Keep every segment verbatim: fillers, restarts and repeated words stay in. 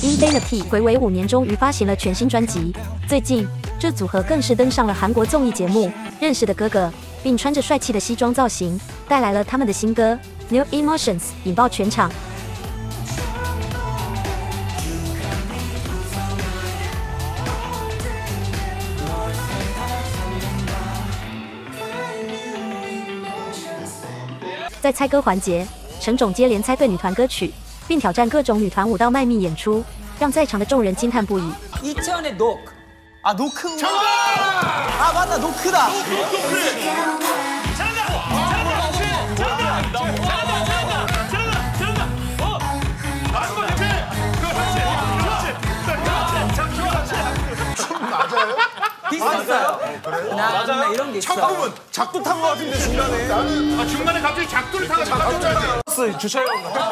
Infinity 睽违五年终于发行了全新专辑，最近这组合更是登上了韩国综艺节目《认识的哥哥》，并穿着帅气的西装造型，带来了他们的新歌《New Emotions》，引爆全场。 在猜歌环节，陈总接连猜对女团歌曲，并挑战各种女团舞蹈卖命演出，让在场的众人惊叹不已。 이채원의 노크. 아 노크구나. 정답! 아 맞다 노크다. 노크 노크. 잘한다. 잘한다. 잘한다. 잘한다. 잘한다. 잘한다. 어. 맞은 거 같아. 그렇지. 그렇지. 그렇지. 춤 맞아요? 비슷했어요. 그래? 나 이런 게 있어. 첫 부분 작두 탄 거 같은데 중간에. 나는 아, 중간에 갑자기 작두를 타고 작두 주차용.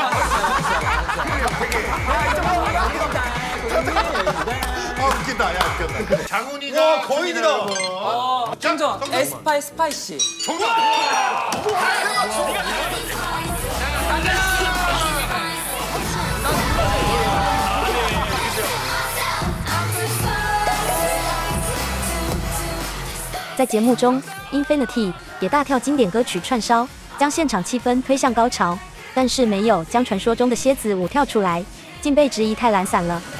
아 웃긴다, 야 웃긴다. 장훈이가 거인이다. 어, 정정. 에스파이 스파이시. 정답.在节目中 ，Infinity 也大跳经典歌曲串烧，将现场气氛推向高潮，但是没有将传说中的蝎子舞跳出来，竟被质疑太懒散了。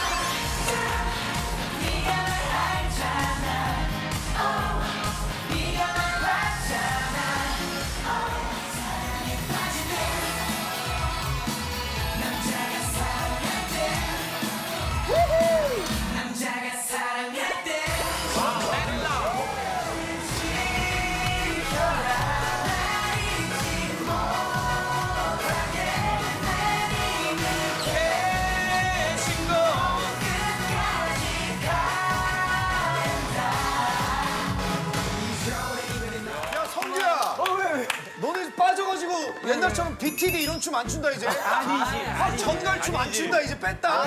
너네 빠져가지고 옛날처럼 비티디 이런 춤 안 춘다 이제. 아니지. 전갈 춤 안 춘다 이제 뺐다.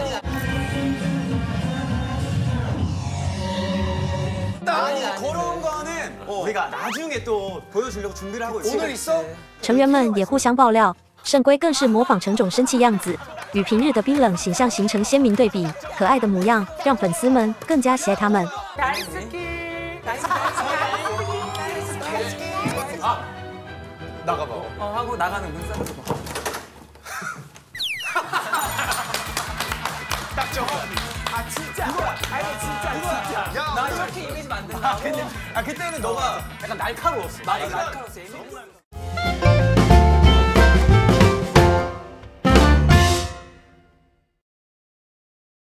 아니 걸어온 거는 어. 우리가 나중에 또 보여주려고 준비를 하고 있어. 오늘 있어? 成员们也互相爆料，圣圭更是模仿陈种生气样子，与平日的冰冷形象形成鲜明对比，可爱的模样让粉丝们更加喜爱他们。 나가봐. 어 하고 나가는 눈 싸면서 봐. 딱 저거. 아 진짜. 이거 아니 진짜 진짜. 야, 나 이렇게 이미지 만든다. 아 근데 아 그때는 너가 약간 날카로웠어. 날카로웠어.